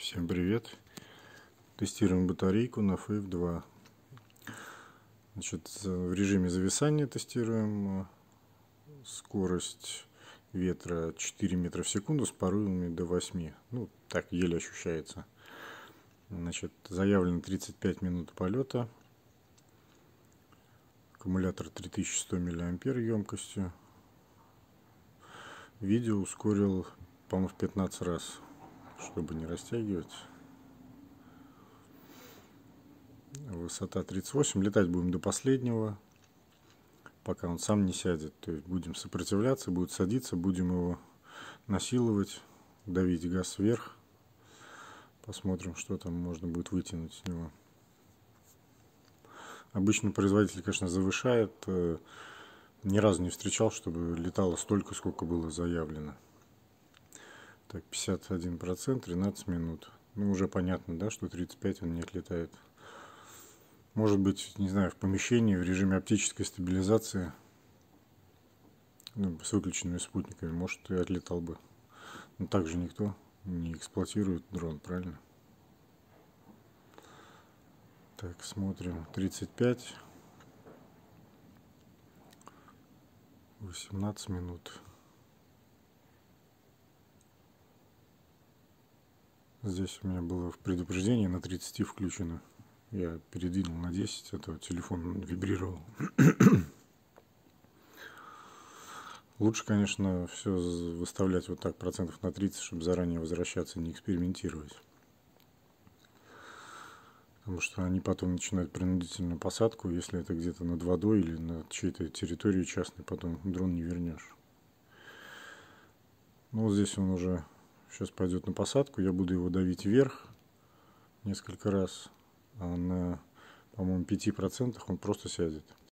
Всем привет! Тестируем батарейку на FF2. Значит, в режиме зависания тестируем скорость ветра 4 метра в секунду с порывами до 8. Ну, так еле ощущается. Значит, заявлено 35 минут полета. Аккумулятор 3100 мАh емкостью. Видео ускорил, по-моему, в 15 раз, чтобы не растягивать. Высота 38. Летать будем до последнего, пока он сам не сядет. То есть будем сопротивляться, будет садиться, будем его насиловать, давить газ вверх. Посмотрим, что там можно будет вытянуть с него. Обычно производитель, конечно, завышает. Ни разу не встречал, чтобы летало столько, сколько было заявлено. Так, 51%, 13 минут. Ну, уже понятно, да, что 35 он не отлетает. Может быть, не знаю, в помещении в режиме оптической стабилизации, ну, с выключенными спутниками, может, и отлетал бы. Но также никто не эксплуатирует дрон, правильно? Так, смотрим. 35. 18 минут. Здесь у меня было в предупреждении на 30 включено. Я передвинул на 10, а то телефон вибрировал. Лучше, конечно, все выставлять вот так процентов на 30, чтобы заранее возвращаться, не экспериментировать. Потому что они потом начинают принудительную посадку, если это где-то над водой или на чьей-то территории частной, потом дрон не вернешь. Ну вот здесь он уже сейчас пойдет на посадку, я буду его давить вверх несколько раз, а на, по-моему, 5% он просто сядет.